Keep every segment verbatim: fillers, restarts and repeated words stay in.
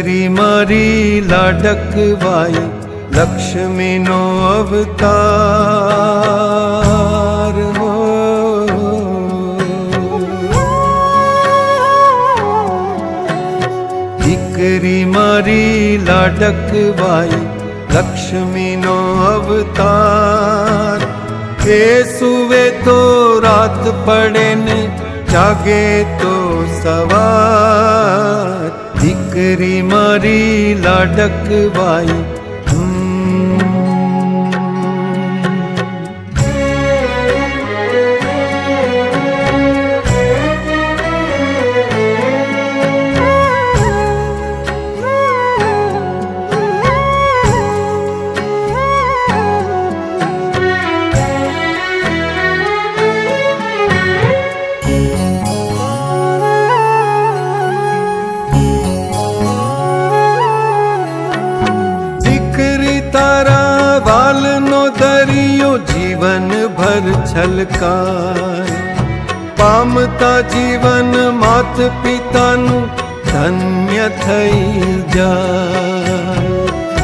દીકરી મારી લાડકવાઈ લક્ષ્મીનો અવતાર હો. દીકરી મારી લાડકવાઈ લક્ષ્મીનો અવતાર. એ સુવે તો રાત પડે ને જાગે તો સવાર. દીકરી મારી લાડકવાઈ દરિયો જીવન ભર છલકાય. પામતા જીવન માત પિતાનું ધન્ય થઈ જાય.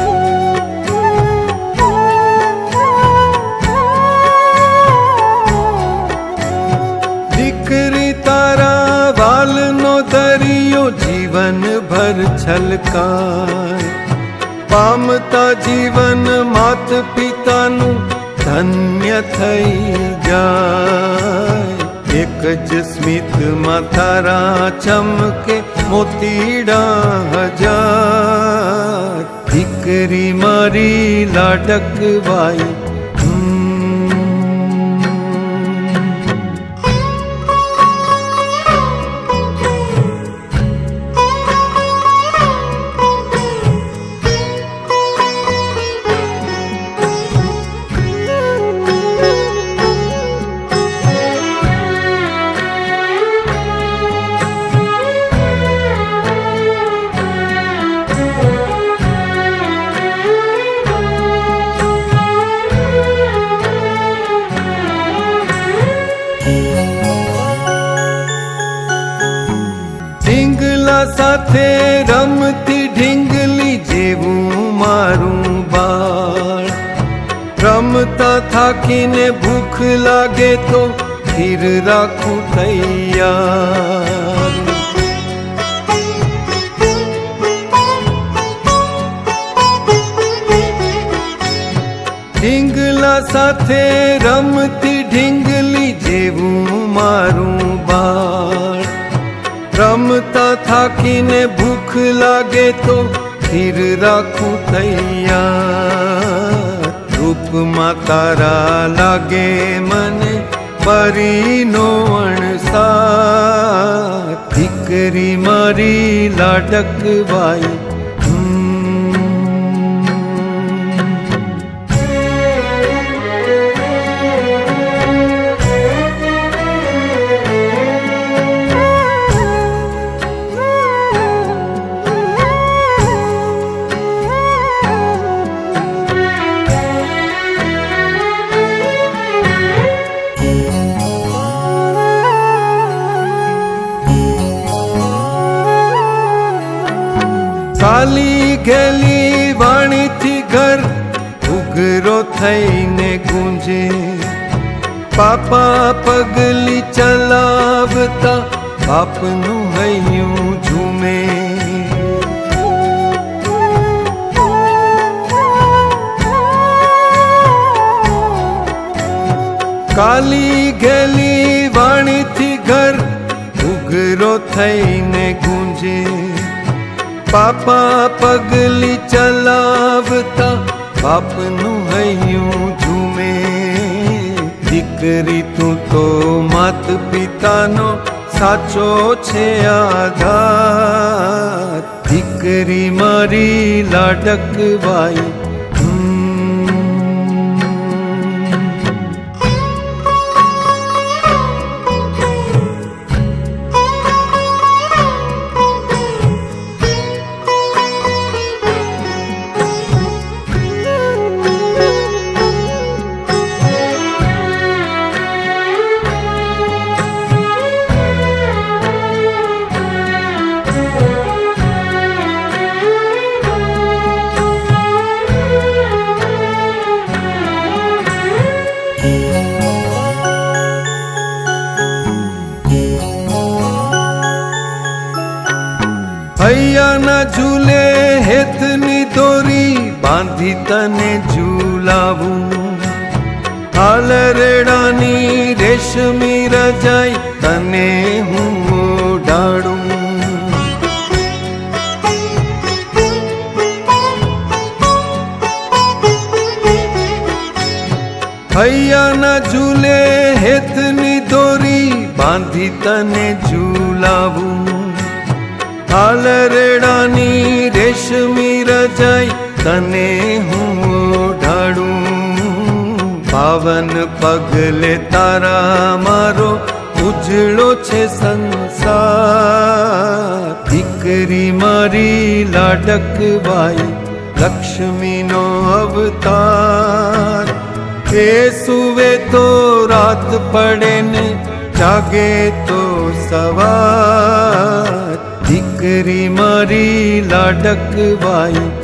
દીકરી તારા વાલનો દરિયો જીવન ભર છલકાય. પામતા જીવન માત પિતાનું ધન્ય થઈ જાય. એક જ સ્મિતમાં તારા ચમકે મોતીડા હજાર. દીકરી મારી લાડકવાઈ સાથે રમતી ઢીંગલી જેવું મારું બાળ. રમતા થાકીને ભૂખ લાગે તો ખીર રાખું તૈયાર. ઢીંગલા સાથે રમતી ઢીંગલી જેવું મારું બાળ. રમતા થાકીને ભૂખ લાગે તો ખીર રાખું તૈયાર. રૂપમાં તારા લાગે મને પરીનો અણસાર. દીકરી મારી લાડકવાઈ કાલી ગેલી વાણીથી ઘર ઉઘરો થઈને ગુંજે. પાપા પગલી ચલાવતા બાપનું હૈયું ઝૂમે. કાલી ગેલી વાણીથી ઘર ઉઘરો થઈને ગુંજે. પાપા પગલી ચલાવતા બાપનું હૈયું ઝૂમે. દીકરી તું તો માત પિતાનો સાચો છે આધાર. દીકરી મારી લાડકવાઈ હૈયા ના ઝૂલે હેતની દોરી બાંધી તને ઝૂલાવું, હાલરેડાની રેશમી રજાઈ તને હું ઓઢાડું। હૈયા ના ઝૂલે હેતની દોરી બાંધી તને ઝૂલાવું, હાલરેડાની રેશમી રજાઈ તને હું ઓઢાડું। પાવન પગલે તારા મારો ઉજળો છે સંસાર, દીકરી મારી લાડકવાઈ લક્ષ્મીનો અવતાર। એ સુવે તો રાત પડે ને જાગે તો સવાર, દીકરી મારી લાડકવાઈ